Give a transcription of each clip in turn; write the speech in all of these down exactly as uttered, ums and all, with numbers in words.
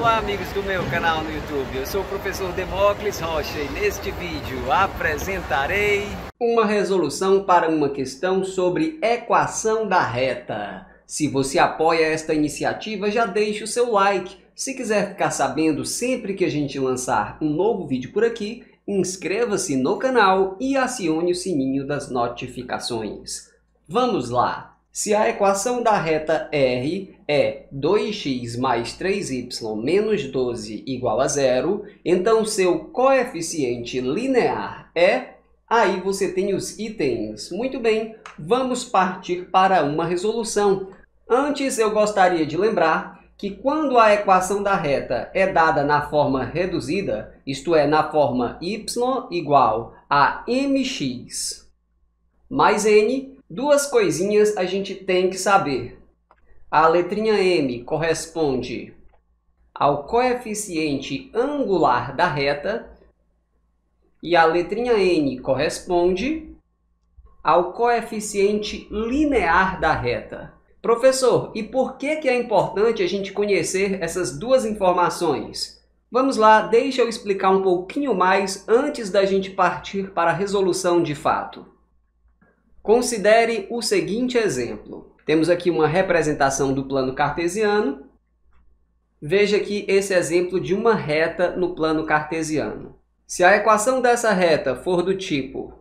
Olá amigos do meu canal no YouTube, eu sou o professor Demócles Rocha e neste vídeo apresentarei uma resolução para uma questão sobre equação da reta. Se você apoia esta iniciativa, já deixe o seu like. Se quiser ficar sabendo sempre que a gente lançar um novo vídeo por aqui, inscreva-se no canal e acione o sininho das notificações. Vamos lá! Se a equação da reta R é dois x mais três y menos doze igual a zero, então seu coeficiente linear é... Aí você tem os itens. Muito bem, vamos partir para uma resolução. Antes eu gostaria de lembrar que quando a equação da reta é dada na forma reduzida, isto é, na forma y igual a mx mais n, duas coisinhas a gente tem que saber. A letrinha m corresponde ao coeficiente angular da reta e a letrinha n corresponde ao coeficiente linear da reta. Professor, e por que que é importante a gente conhecer essas duas informações? Vamos lá, deixa eu explicar um pouquinho mais antes da gente partir para a resolução de fato. Considere o seguinte exemplo. Temos aqui uma representação do plano cartesiano. Veja aqui esse exemplo de uma reta no plano cartesiano. Se a equação dessa reta for do tipo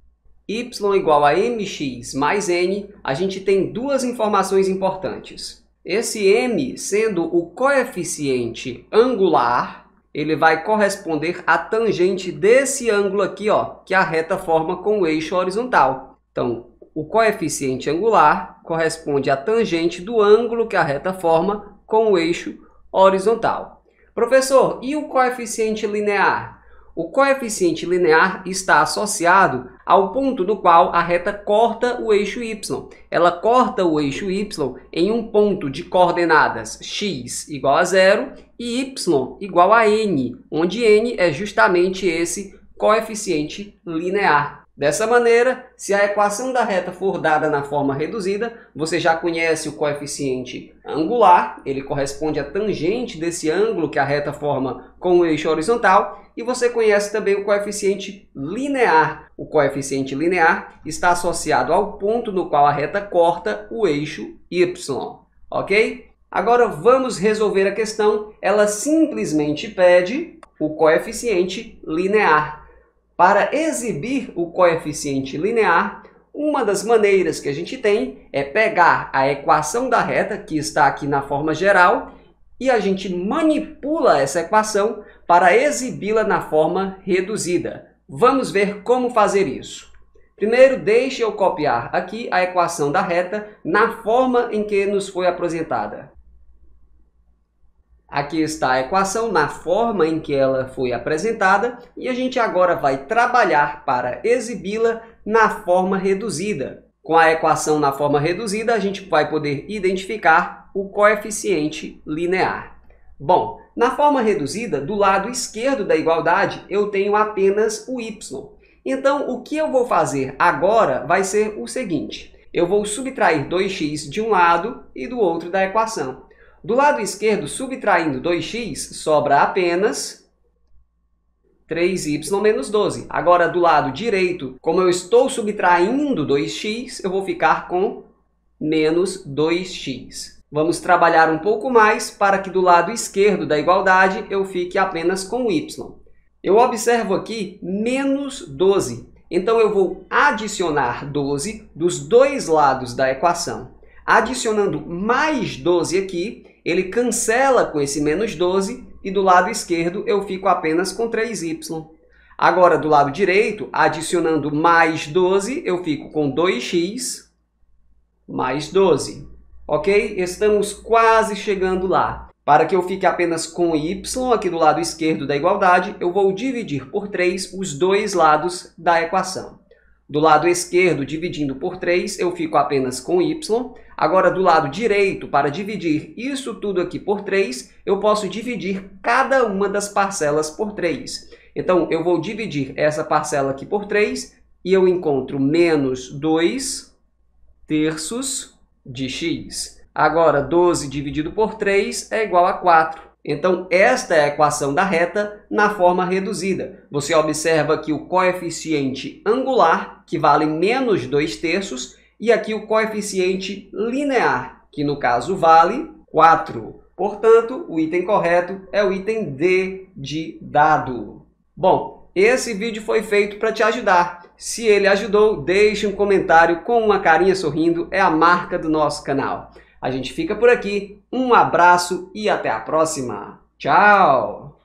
y igual a mx mais n, a gente tem duas informações importantes. Esse m, sendo o coeficiente angular, ele vai corresponder à tangente desse ângulo aqui, ó, que a reta forma com o eixo horizontal. Então, o coeficiente angular corresponde à tangente do ângulo que a reta forma com o eixo horizontal. Professor, e o coeficiente linear? O coeficiente linear está associado ao ponto do qual a reta corta o eixo y. Ela corta o eixo y em um ponto de coordenadas x igual a zero e y igual a n, onde n é justamente esse coeficiente linear. Dessa maneira, se a equação da reta for dada na forma reduzida, você já conhece o coeficiente angular, ele corresponde à tangente desse ângulo que a reta forma com o eixo horizontal, e você conhece também o coeficiente linear. O coeficiente linear está associado ao ponto no qual a reta corta o eixo y, ok? Agora vamos resolver a questão. Ela simplesmente pede o coeficiente linear. Para exibir o coeficiente linear, uma das maneiras que a gente tem é pegar a equação da reta, que está aqui na forma geral, e a gente manipula essa equação para exibi-la na forma reduzida. Vamos ver como fazer isso. Primeiro, deixe eu copiar aqui a equação da reta na forma em que nos foi apresentada. Aqui está a equação na forma em que ela foi apresentada e a gente agora vai trabalhar para exibi-la na forma reduzida. Com a equação na forma reduzida, a gente vai poder identificar o coeficiente linear. Bom, na forma reduzida, do lado esquerdo da igualdade, eu tenho apenas o y. Então, o que eu vou fazer agora vai ser o seguinte. Eu vou subtrair dois x de um lado e do outro da equação. Do lado esquerdo, subtraindo dois x, sobra apenas três y menos doze. Agora, do lado direito, como eu estou subtraindo dois x, eu vou ficar com menos dois x. Vamos trabalhar um pouco mais para que do lado esquerdo da igualdade eu fique apenas com y. Eu observo aqui menos doze. Então, eu vou adicionar doze dos dois lados da equação. Adicionando mais doze aqui, ele cancela com esse menos doze e do lado esquerdo eu fico apenas com três y. Agora, do lado direito, adicionando mais doze, eu fico com dois x mais doze. Ok? Estamos quase chegando lá. Para que eu fique apenas com y aqui do lado esquerdo da igualdade, eu vou dividir por três os dois lados da equação. Do lado esquerdo, dividindo por três, eu fico apenas com y. Agora, do lado direito, para dividir isso tudo aqui por três, eu posso dividir cada uma das parcelas por três. Então, eu vou dividir essa parcela aqui por três e eu encontro menos dois terços de x. Agora, doze dividido por três é igual a quatro. Então, esta é a equação da reta na forma reduzida. Você observa aqui o coeficiente angular, que vale menos dois terços, e aqui o coeficiente linear, que no caso vale quatro. Portanto, o item correto é o item D de dado. Bom, esse vídeo foi feito para te ajudar. Se ele ajudou, deixe um comentário com uma carinha sorrindo, é a marca do nosso canal. A gente fica por aqui, um abraço e até a próxima. Tchau!